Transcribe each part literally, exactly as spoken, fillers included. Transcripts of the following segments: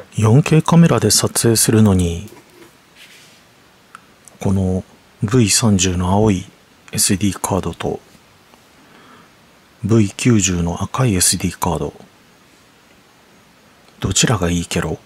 よんケー カメラで撮影するのに、この ブイさんじゅう の青い エスディー カードと ブイきゅうじゅう の赤い エスディー カード、どちらがいいケロ？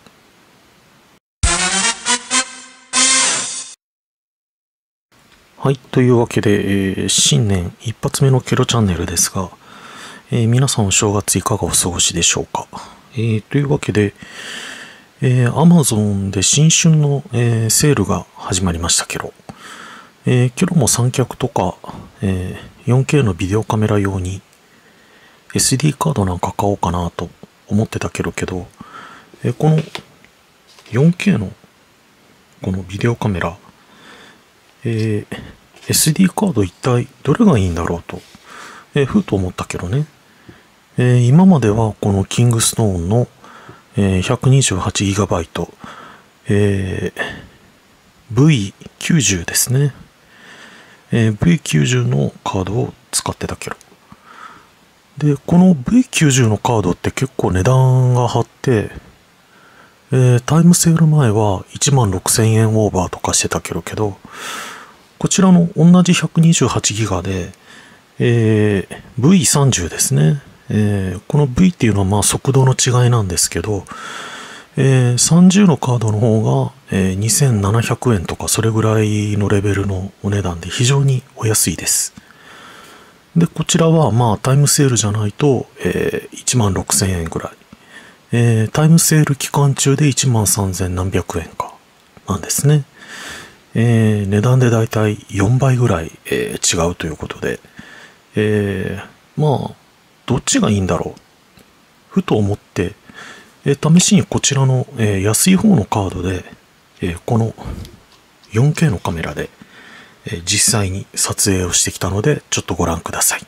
はい、というわけで、えー、新年一発目のケロチャンネルですが、えー、皆さんお正月いかがお過ごしでしょうか。えー、というわけで、えー、Amazon で新春の、えー、セールが始まりましたケロ。えー、ケロも三脚とか、えー、よんケー のビデオカメラ用に エスディー カードなんか買おうかなと思ってたケロけど、えー、この よんケー のこのビデオカメラ、えー、エスディー カード一体どれがいいんだろうと、えー、ふと思ったけどね、えー、今まではこのキングストーンの、えー、ひゃくにじゅうはちギガバイト、えー、ブイきゅうじゅう ですね、えー、ブイきゅうじゅう のカードを使ってたけど、でこの ブイきゅうじゅう のカードって結構値段が張って、えー、タイムセール前はいちまんろくせんえんオーバーとかしてたけどけど、こちらの同じひゃくにじゅうはちギガで、えー、ブイさんじゅう ですね、えー、この V っていうのはまあ速度の違いなんですけど、えー、さんじゅうのカードの方が、えー、にせんななひゃくえんとかそれぐらいのレベルのお値段で非常にお安いです。でこちらはまあタイムセールじゃないと、えー、いちまんろくせんえんぐらい、えー、タイムセール期間中でいちまんさんぜんなんびゃくえんかなんですね。えー、値段でだいたいよんばいぐらい、えー、違うということで、えー、まあどっちがいいんだろうふと思って、えー、試しにこちらの、えー、安い方のカードで、えー、この よんケー のカメラで、えー、実際に撮影をしてきたのでちょっとご覧ください。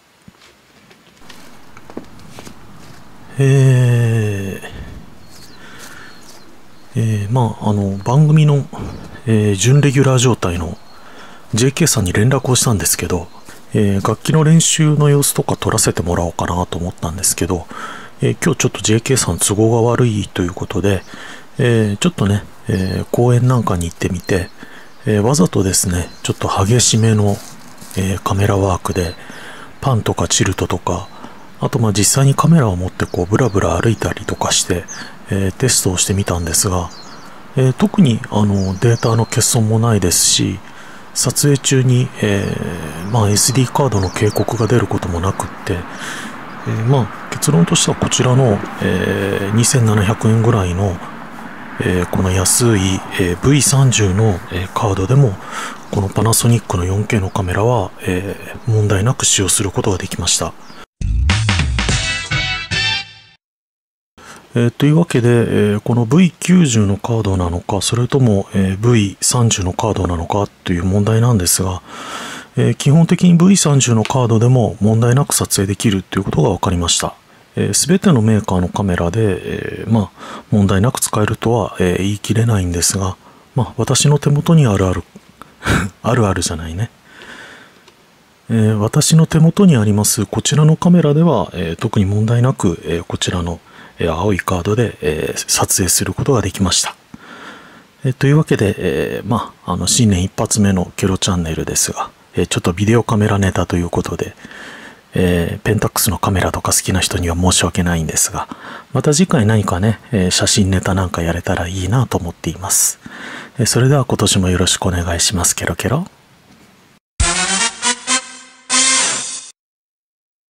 えーえー、まああの番組の、えー、準レギュラー状態の ジェーケー さんに連絡をしたんですけど、えー、楽器の練習の様子とか撮らせてもらおうかなと思ったんですけど、えー、今日ちょっと ジェーケー さん都合が悪いということで、えー、ちょっとね、えー、公園なんかに行ってみて、えー、わざとですねちょっと激しめの、えー、カメラワークでパンとかチルトとか、あとまあ実際にカメラを持ってこうブラブラ歩いたりとかして、えー、テストをしてみたんですが、えー、特にあのデータの欠損もないですし、撮影中に、えーまあ、エスディー カードの警告が出ることもなくって、えーまあ、結論としてはこちらの、えー、にせんななひゃくえんぐらいの、えー、この安い、えー、ブイさんじゅう の、えー、カードでもこのパナソニックの よんケー のカメラは、えー、問題なく使用することができました。えー、というわけで、えー、この ブイきゅうじゅう のカードなのか、それとも、えー、ブイさんじゅう のカードなのかという問題なんですが、えー、基本的に ブイさんじゅう のカードでも問題なく撮影できるということが分かりました。すべ、えー、てのメーカーのカメラで、えー、まあ、問題なく使えるとは、えー、言い切れないんですが、まあ、私の手元にあるある、あるあるじゃないね。えー、私の手元にありますこちらのカメラでは、えー、特に問題なく、えー、こちらの青いカードで、えー、撮影することができました。えー、というわけで、えー、まあ、あの新年一発目のケロチャンネルですが、えー、ちょっとビデオカメラネタということで、えー、ペンタックスのカメラとか好きな人には申し訳ないんですが、また次回何かね、えー、写真ネタなんかやれたらいいなと思っています。えー、それでは今年もよろしくお願いします。ケロケロ。